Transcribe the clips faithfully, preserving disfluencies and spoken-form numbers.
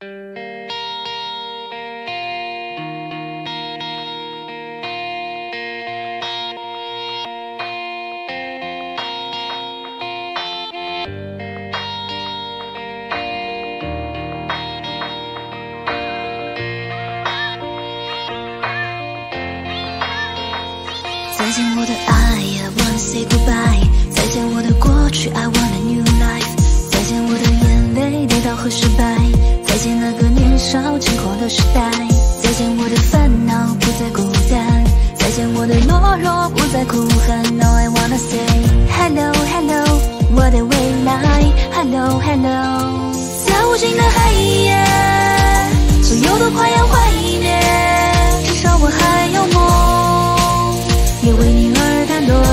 再见我的爱 I wanna say goodbye 再见我的过去 I want a new life 再见我的眼泪跌倒和失败再见那个年少轻狂的时代再见我的烦恼不再孤单再见我的懦弱不再哭喊 Now I wanna say Hello Hello 我的未来 Hello Hello 在无尽的海夜所有都快要毁灭至少我还有梦也为你而感动，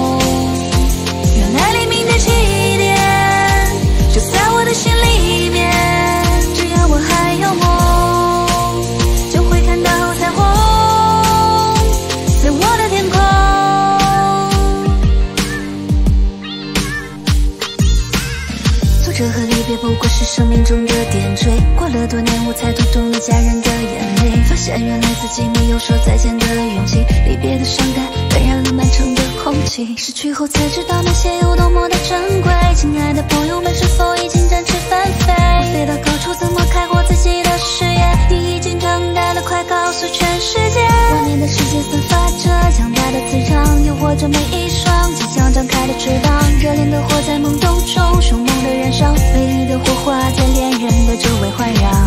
让爱黎明的起点就在我的心里面。只要我还有梦，就会看到彩虹，在我的天空。挫折和离别不过是生命中的点缀，过了多年我才读懂了家人的眼泪，发现原来自己没有说再见的勇气，离别的伤感感染了满城的空气，失去后才知道那些有多么的珍贵。亲爱的朋友们，是否已经展翅翻飞？我飞到高处，怎么开阔自己的视野？你已经长大了，快告诉全世界！外面的世界散发着强大的磁场，诱惑着每一双即将张开的翅膀。热烈的火在懵懂中，凶猛的燃烧，美丽的火花在恋人的周围环绕。